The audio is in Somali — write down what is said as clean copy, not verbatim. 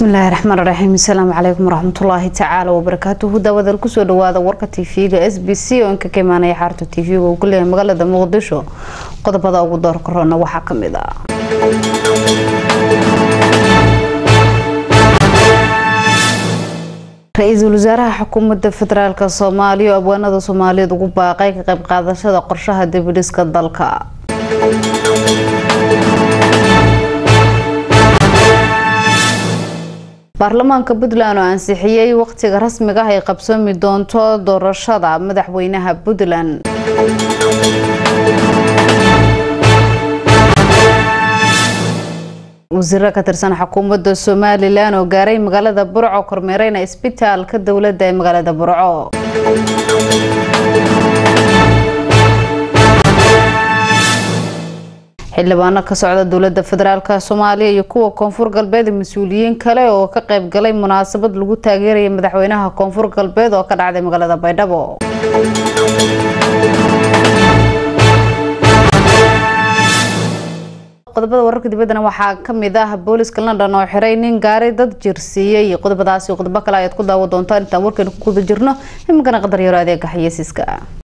بسم الله الرحمن الرحيم. السلام عليكم ورحمة الله تعالى وبركاته. داود الكسو دواد ورقة تيفيga SBC وإنك كمان يا حارة تيفيga وكلها مقالة مقدشو قد بدأ ودار كورونا وحكم إذا رئيس الوزراء حكومة الفدرالية الصومالية وأبوانada Soomaaliyeed ugu baaqay ka qayb qaadashada qorshaha dib-u-dhiska dalka. baarlamaanka Puntland oo ansixiyay waqtiga rasmiga ah ay qabsoomi doonto doorashada madaxweynaha Puntland. wasiirka ka tirsan xukuumadda Somaliland oo gaaray magaalada Burco kormeerayna isbitaalka dawladda ee magaalada Burco. xildhibaano ka socda dawladda federaalka Soomaaliya iyo kuwa koonfur galbeed mas'uuliyiin kale oo ka qayb galay munaasabad lagu taageeray madaxweynaha koonfur galbeed oo ka dhacday magaalada Baydhabo. qodobada wararka dibadana waxaa kamid ah booliska London oo xiray nin gaaray dad jirsiiyay. qodobadaasi qodobo kale ayaad ku daawan doontaan intaan warkan ku guda jirno. imkana qadar yar adeega xayeysiiska.